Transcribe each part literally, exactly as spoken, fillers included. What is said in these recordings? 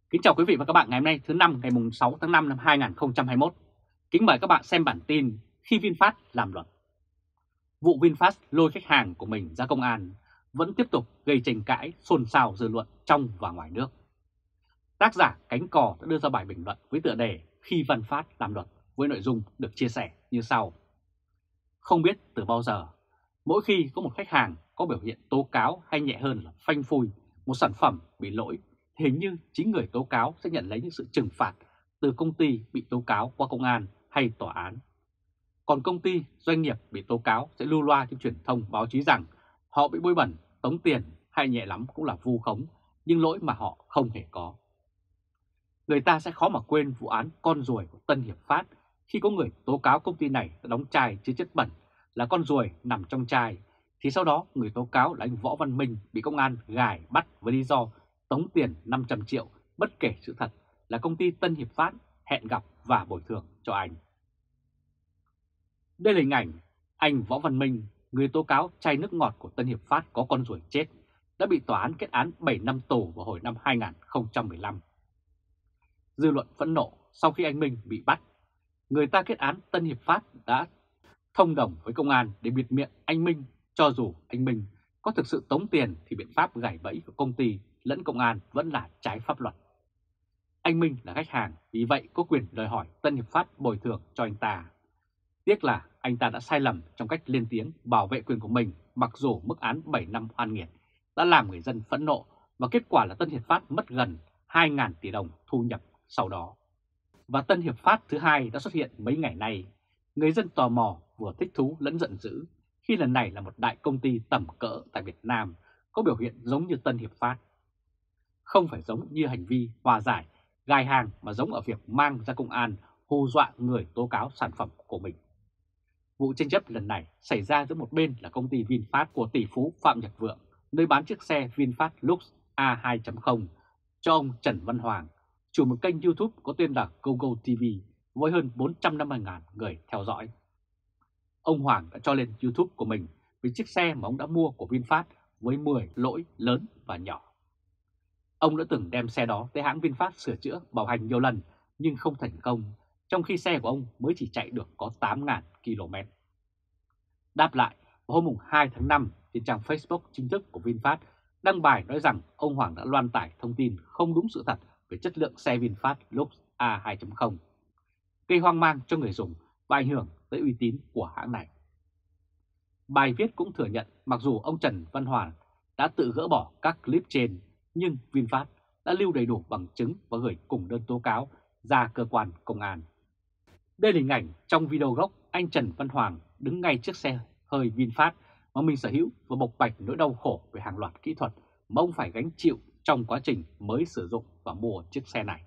Kính chào quý vị và các bạn ngày hôm nay thứ năm ngày sáu tháng năm năm hai nghìn không trăm hai mươi mốt. Kính mời các bạn xem bản tin khi VinFast làm luật. Vụ VinFast lôi khách hàng của mình ra công an vẫn tiếp tục gây tranh cãi xôn xao dư luận trong và ngoài nước. Tác giả Cánh Cò đã đưa ra bài bình luận với tựa đề Khi VinFast làm luật với nội dung được chia sẻ như sau. Không biết từ bao giờ, mỗi khi có một khách hàng có biểu hiện tố cáo hay nhẹ hơn là phanh phui một sản phẩm bị lỗi, hình như chính người tố cáo sẽ nhận lấy những sự trừng phạt từ công ty bị tố cáo qua công an hay tòa án. Còn công ty, doanh nghiệp bị tố cáo sẽ lưu loa trên truyền thông báo chí rằng họ bị bôi bẩn, tống tiền hay nhẹ lắm cũng là vu khống, nhưng lỗi mà họ không hề có. Người ta sẽ khó mà quên vụ án con ruồi của Tân Hiệp Phát khi có người tố cáo công ty này đã đóng chai chứa chất bẩn là con ruồi nằm trong chai, thì sau đó người tố cáo là anh Võ Văn Minh bị công an gài bắt với lý do tống tiền năm trăm triệu bất kể sự thật là công ty Tân Hiệp Phát hẹn gặp và bồi thường cho anh. Đây là hình ảnh anh Võ Văn Minh, người tố cáo chai nước ngọt của Tân Hiệp Phát có con ruồi chết, đã bị tòa án kết án bảy năm tù vào hồi năm hai nghìn không trăm mười lăm. Dư luận phẫn nộ sau khi anh Minh bị bắt. Người ta kết án Tân Hiệp Phát đã thông đồng với công an để bịt miệng anh Minh, cho dù anh Minh có thực sự tống tiền thì biện pháp gài bẫy của công ty lẫn công an vẫn là trái pháp luật. Anh Minh là khách hàng, vì vậy có quyền đòi hỏi Tân Hiệp Phát bồi thường cho anh ta. Tiếc là anh ta đã sai lầm trong cách lên tiếng bảo vệ quyền của mình, mặc dù mức án bảy năm oan nghiệt đã làm người dân phẫn nộ và kết quả là Tân Hiệp Phát mất gần hai nghìn tỷ đồng thu nhập sau đó. Và Tân Hiệp Phát thứ hai đã xuất hiện mấy ngày nay. Người dân tò mò vừa thích thú lẫn giận dữ khi lần này là một đại công ty tầm cỡ tại Việt Nam có biểu hiện giống như Tân Hiệp Phát. Không phải giống như hành vi hòa giải, gài hàng mà giống ở việc mang ra công an hù dọa người tố cáo sản phẩm của mình. Vụ tranh chấp lần này xảy ra giữa một bên là công ty VinFast của tỷ phú Phạm Nhật Vượng, nơi bán chiếc xe VinFast Lux A hai chấm không cho ông Trần Văn Hoàng, chủ một kênh YouTube có tên là GoGo ti vi với hơn bốn trăm năm mươi nghìn người theo dõi. Ông Hoàng đã cho lên YouTube của mình về chiếc xe mà ông đã mua của VinFast với mười lỗi lớn và nhỏ. Ông đã từng đem xe đó tới hãng VinFast sửa chữa bảo hành nhiều lần nhưng không thành công, trong khi xe của ông mới chỉ chạy được có tám nghìn ki lô mét. Đáp lại, vào hôm hai tháng năm, trên trang Facebook chính thức của VinFast đăng bài nói rằng ông Hoàng đã loan tải thông tin không đúng sự thật về chất lượng xe VinFast Lux A hai chấm không, gây hoang mang cho người dùng và ảnh hưởng tới uy tín của hãng này. Bài viết cũng thừa nhận mặc dù ông Trần Văn Hoàng đã tự gỡ bỏ các clip trên, nhưng VinFast đã lưu đầy đủ bằng chứng và gửi cùng đơn tố cáo ra cơ quan công an. Đây là hình ảnh trong video gốc anh Trần Văn Hoàng đứng ngay trước xe hơi VinFast mà mình sở hữu và bộc bạch nỗi đau khổ về hàng loạt kỹ thuật mà ông phải gánh chịu trong quá trình mới sử dụng và mua chiếc xe này.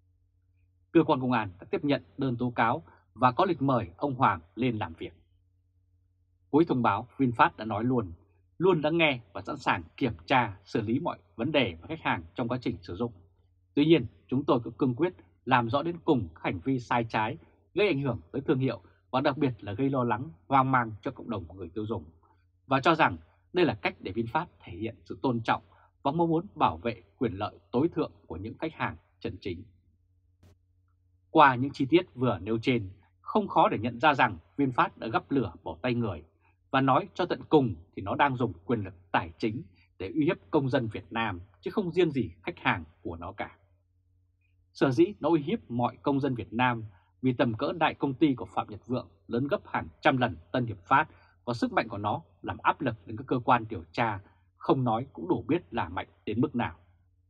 Cơ quan công an đã tiếp nhận đơn tố cáo và có lịch mời ông Hoàng lên làm việc. Cuối thông báo, VinFast đã nói luôn, luôn lắng nghe và sẵn sàng kiểm tra, xử lý mọi vấn đề và khách hàng trong quá trình sử dụng. Tuy nhiên, chúng tôi cũng cương quyết làm rõ đến cùng các hành vi sai trái, gây ảnh hưởng tới thương hiệu và đặc biệt là gây lo lắng, hoang mang cho cộng đồng người tiêu dùng. Và cho rằng đây là cách để VinFast thể hiện sự tôn trọng và mong muốn bảo vệ quyền lợi tối thượng của những khách hàng chân chính. Qua những chi tiết vừa nêu trên, không khó để nhận ra rằng VinFast đã gắp lửa bỏ tay người và nói cho tận cùng thì nó đang dùng quyền lực tài chính để uy hiếp công dân Việt Nam chứ không riêng gì khách hàng của nó cả. Sở dĩ nó uy hiếp mọi công dân Việt Nam vì tầm cỡ đại công ty của Phạm Nhật Vượng lớn gấp hàng trăm lần Tân Hiệp Phát và sức mạnh của nó làm áp lực đến các cơ quan điều tra, không nói cũng đủ biết là mạnh đến mức nào.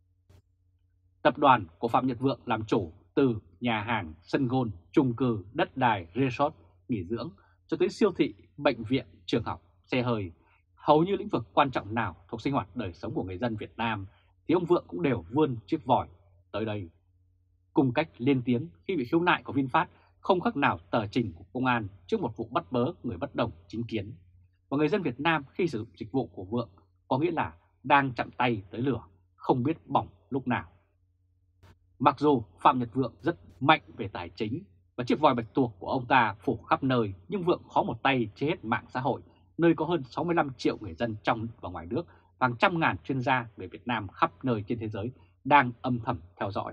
Tập đoàn của Phạm Nhật Vượng làm chủ từ nhà hàng, sân golf, chung cư, đất đai, resort, nghỉ dưỡng cho tới siêu thị, bệnh viện, trường học, xe hơi. Hầu như lĩnh vực quan trọng nào thuộc sinh hoạt đời sống của người dân Việt Nam thì ông Vượng cũng đều vươn chiếc vòi tới đây. Cùng cách lên tiếng khi bị khiếu nại của VinFast không khác nào tờ trình của công an trước một vụ bắt bớ người bất đồng chính kiến. Và người dân Việt Nam khi sử dụng dịch vụ của Vượng có nghĩa là đang chạm tay tới lửa, không biết bỏng lúc nào. Mặc dù Phạm Nhật Vượng rất mạnh về tài chính và chiếc vòi bạch tuộc của ông ta phủ khắp nơi, nhưng Vượng khó một tay chế hết mạng xã hội, nơi có hơn sáu mươi lăm triệu người dân trong và ngoài nước và hàng trăm ngàn chuyên gia về Việt Nam khắp nơi trên thế giới đang âm thầm theo dõi.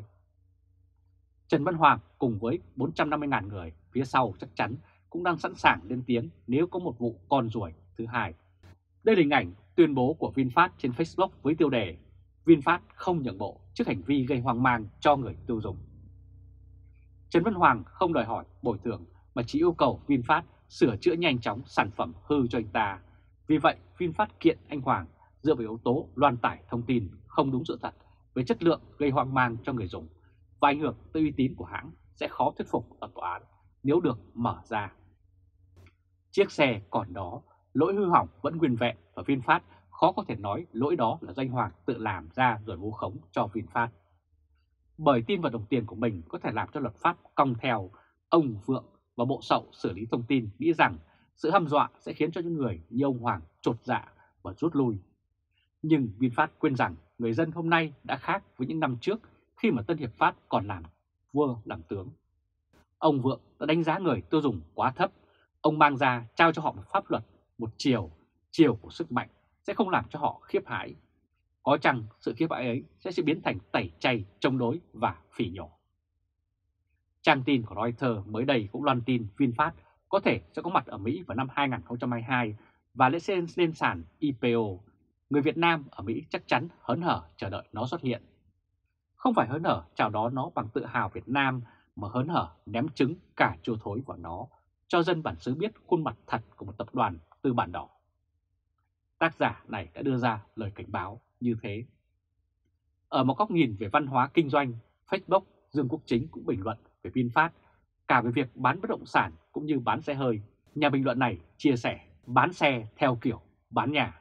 Trần Văn Hoàng cùng với bốn trăm năm mươi nghìn người phía sau chắc chắn cũng đang sẵn sàng lên tiếng nếu có một vụ con ruồi thứ hai. Đây là hình ảnh tuyên bố của VinFast trên Facebook với tiêu đề VinFast không nhượng bộ trước hành vi gây hoang mang cho người tiêu dùng. Trần Văn Hoàng không đòi hỏi bồi thường mà chỉ yêu cầu VinFast sửa chữa nhanh chóng sản phẩm hư cho anh ta. Vì vậy, VinFast kiện anh Hoàng dựa vào yếu tố loan tải thông tin không đúng sự thật về chất lượng gây hoang mang cho người dùng và ảnh hưởng tới uy tín của hãng sẽ khó thuyết phục ở tòa án nếu được mở ra. Chiếc xe còn đó, lỗi hư hỏng vẫn nguyên vẹn và VinFast khó có thể nói lỗi đó là doanh Hoàng tự làm ra rồi vu khống cho VinFast. Bởi tin vào đồng tiền của mình có thể làm cho luật pháp cong theo, ông Vượng và Bộ Sậu xử lý thông tin nghĩ rằng sự hăm dọa sẽ khiến cho những người như ông Hoàng chột dạ và rút lui. Nhưng VinFast quên rằng người dân hôm nay đã khác với những năm trước khi mà Tân Hiệp Phát còn làm vua làm tướng. Ông Vượng đã đánh giá người tiêu dùng quá thấp. Ông mang ra trao cho họ một pháp luật, một chiều, chiều của sức mạnh sẽ không làm cho họ khiếp hãi. Có chăng sự khiếp hãi ấy sẽ, sẽ biến thành tẩy chay, chống đối và phỉ nhổ. Trang tin của Reuters mới đây cũng loan tin VinFast có thể sẽ có mặt ở Mỹ vào năm hai nghìn không trăm hai mươi hai và lễ lên, lên sàn i pê o. Người Việt Nam ở Mỹ chắc chắn hớn hở chờ đợi nó xuất hiện. Không phải hớn hở chào đón nó bằng tự hào Việt Nam mà hớn hở ném trứng cả chua thối vào nó, cho dân bản xứ biết khuôn mặt thật của một tập đoàn tư bản đỏ. Tác giả này đã đưa ra lời cảnh báo như thế. Ở một góc nhìn về văn hóa kinh doanh, Facebook, Dương Quốc Chính cũng bình luận về VinFast, cả về việc bán bất động sản cũng như bán xe hơi. Nhà bình luận này chia sẻ bán xe theo kiểu bán nhà.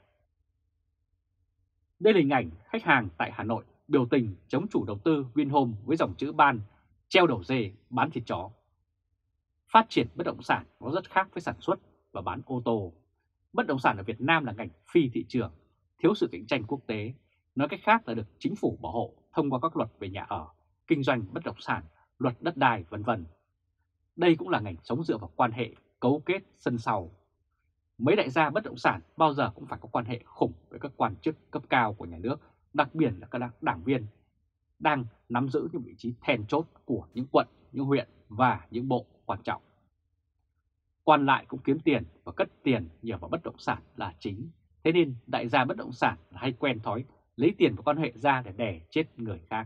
Đây là hình ảnh khách hàng tại Hà Nội biểu tình chống chủ đầu tư Vinhome với dòng chữ ban treo đầu dê bán thịt chó. Phát triển bất động sản nó rất khác với sản xuất và bán ô tô. Bất động sản ở Việt Nam là ngành phi thị trường, thiếu sự cạnh tranh quốc tế. Nói cách khác là được chính phủ bảo hộ thông qua các luật về nhà ở, kinh doanh bất động sản, luật đất đai vân vân. Đây cũng là ngành sống dựa vào quan hệ cấu kết sân sau. Mấy đại gia bất động sản bao giờ cũng phải có quan hệ khủng với các quan chức cấp cao của nhà nước, đặc biệt là các đảng viên đang nắm giữ những vị trí then chốt của những quận, những huyện và những bộ quan trọng. Quan lại cũng kiếm tiền và cất tiền nhờ vào bất động sản là chính. Thế nên đại gia bất động sản hay quen thói lấy tiền và quan hệ ra để đè chết người khác.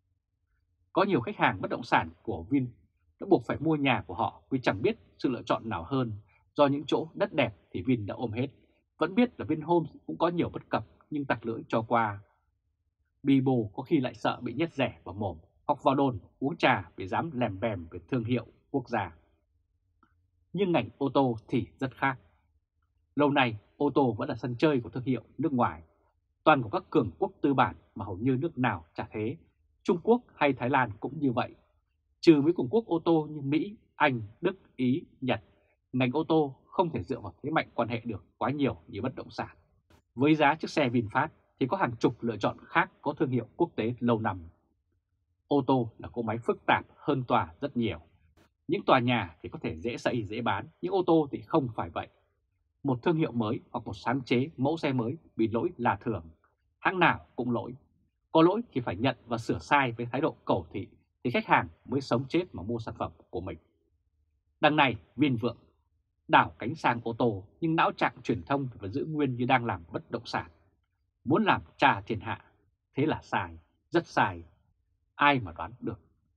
Có nhiều khách hàng bất động sản của Vin đã buộc phải mua nhà của họ vì chẳng biết sự lựa chọn nào hơn. Do những chỗ đất đẹp thì Vin đã ôm hết. Vẫn biết là Vinhome cũng có nhiều bất cập nhưng tặc lưỡi cho qua. Bì bồ có khi lại sợ bị nhét rẻ vào mồm hoặc vào đồn uống trà vì dám lèm bèm về thương hiệu quốc gia. Nhưng ngành ô tô thì rất khác. Lâu nay ô tô vẫn là sân chơi của thương hiệu nước ngoài. Toàn của các cường quốc tư bản mà hầu như nước nào chả thế. Trung Quốc hay Thái Lan cũng như vậy. Trừ mấy cường quốc ô tô như Mỹ, Anh, Đức, Ý, Nhật, ngành ô tô không thể dựa vào thế mạnh quan hệ được quá nhiều như bất động sản. Với giá chiếc xe VinFast thì có hàng chục lựa chọn khác có thương hiệu quốc tế lâu năm. Ô tô là cỗ máy phức tạp hơn tòa rất nhiều. Những tòa nhà thì có thể dễ xây dễ bán, nhưng ô tô thì không phải vậy. Một thương hiệu mới hoặc một sáng chế mẫu xe mới bị lỗi là thường. Hãng nào cũng lỗi. Có lỗi thì phải nhận và sửa sai với thái độ cầu thị thì khách hàng mới sống chết mà mua sản phẩm của mình. Đằng này Vin Vượng đảo cánh sang ô tô nhưng não trạng truyền thông và giữ nguyên như đang làm bất động sản. Muốn làm trà thiên hạ, thế là sai, rất sai. Ai mà đoán được.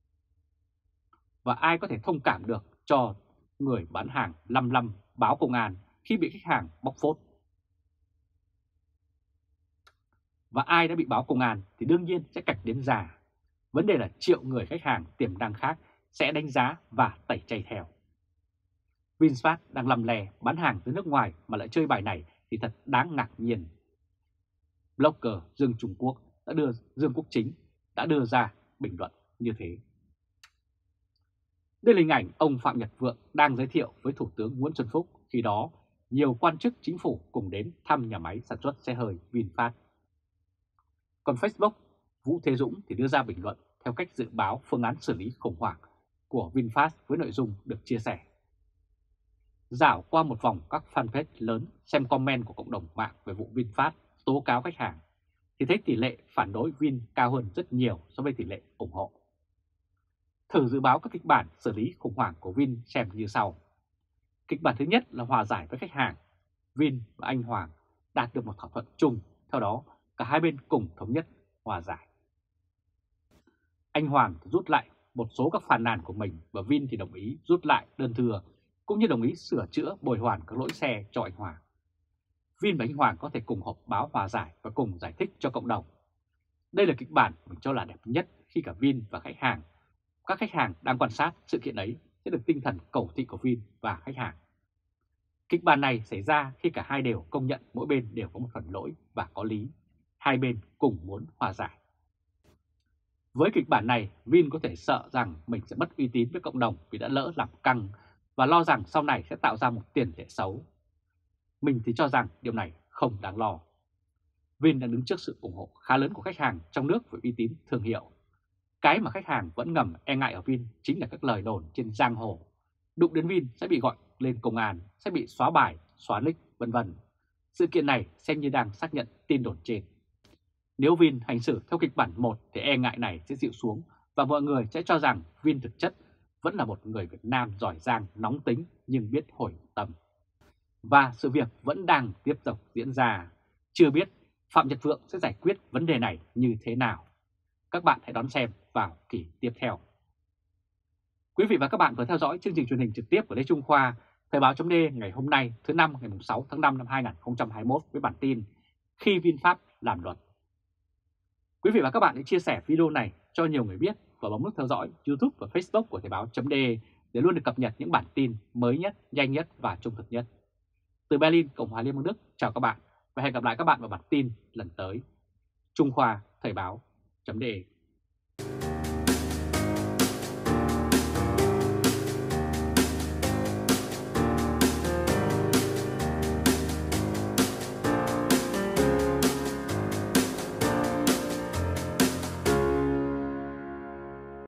Và ai có thể thông cảm được cho người bán hàng lăm lăm báo công an khi bị khách hàng bóc phốt. Và ai đã bị báo công an thì đương nhiên sẽ cạch đến già. Vấn đề là triệu người khách hàng tiềm năng khác sẽ đánh giá và tẩy chay theo. VinFast đang lầm lè bán hàng từ nước ngoài mà lại chơi bài này thì thật đáng ngạc nhiên. Blogger Dương Trung Quốc đã đưa Dương Quốc Chính đã đưa ra bình luận như thế. Đây là hình ảnh ông Phạm Nhật Vượng đang giới thiệu với Thủ tướng Nguyễn Xuân Phúc, khi đó nhiều quan chức chính phủ cùng đến thăm nhà máy sản xuất xe hơi VinFast. Còn Facebook, Vũ Thế Dũng thì đưa ra bình luận theo cách dự báo phương án xử lý khủng hoảng của VinFast với nội dung được chia sẻ. Dạo qua một vòng các fanpage lớn xem comment của cộng đồng mạng về vụ VinFast tố cáo khách hàng, thì thấy tỷ lệ phản đối Vin cao hơn rất nhiều so với tỷ lệ ủng hộ. Thử dự báo các kịch bản xử lý khủng hoảng của Vin xem như sau. Kịch bản thứ nhất là hòa giải với khách hàng. Vin và anh Hoàng đạt được một thỏa thuận chung, theo đó cả hai bên cùng thống nhất hòa giải. Anh Hoàng rút lại một số các phàn nàn của mình và Vin thì đồng ý rút lại đơn thừa cũng như đồng ý sửa chữa bồi hoàn các lỗi xe cho anh Hoàng. Vin và anh Hoàng có thể cùng họp báo hòa giải và cùng giải thích cho cộng đồng. Đây là kịch bản mình cho là đẹp nhất khi cả Vin và khách hàng, các khách hàng đang quan sát sự kiện ấy sẽ được tinh thần cầu thị của Vin và khách hàng. Kịch bản này xảy ra khi cả hai đều công nhận mỗi bên đều có một phần lỗi và có lý. Hai bên cùng muốn hòa giải. Với kịch bản này, Vin có thể sợ rằng mình sẽ mất uy tín với cộng đồng vì đã lỡ làm căng và lo rằng sau này sẽ tạo ra một tiền lệ xấu. Mình thì cho rằng điều này không đáng lo. Vin đang đứng trước sự ủng hộ khá lớn của khách hàng trong nước về uy tín thương hiệu. Cái mà khách hàng vẫn ngầm e ngại ở Vin chính là các lời đồn trên giang hồ. Đụng đến Vin sẽ bị gọi lên công an, sẽ bị xóa bài, xóa nick, vân vân. Sự kiện này xem như đang xác nhận tin đồn trên. Nếu Vin hành xử theo kịch bản một thì e ngại này sẽ dịu xuống và mọi người sẽ cho rằng Vin thực chất vẫn là một người Việt Nam giỏi giang, nóng tính nhưng biết hồi tâm. Và sự việc vẫn đang tiếp tục diễn ra. Chưa biết Phạm Nhật Vượng sẽ giải quyết vấn đề này như thế nào. Các bạn hãy đón xem vào kỳ tiếp theo. Quý vị và các bạn vừa theo dõi chương trình truyền hình trực tiếp của Lê Trung Khoa, Thời báo chấm D ngày hôm nay thứ năm ngày sáu tháng năm năm hai nghìn không trăm hai mươi mốt với bản tin Khi VinFast làm luật. Quý vị và các bạn hãy chia sẻ video này cho nhiều người biết và bấm nút theo dõi YouTube và Facebook của Thời báo chấm D để luôn được cập nhật những bản tin mới nhất, nhanh nhất và trung thực nhất. Từ Berlin, Cộng hòa Liên bang Đức, chào các bạn và hẹn gặp lại các bạn vào bản tin lần tới. Trung Khoa, Thời báo chấm D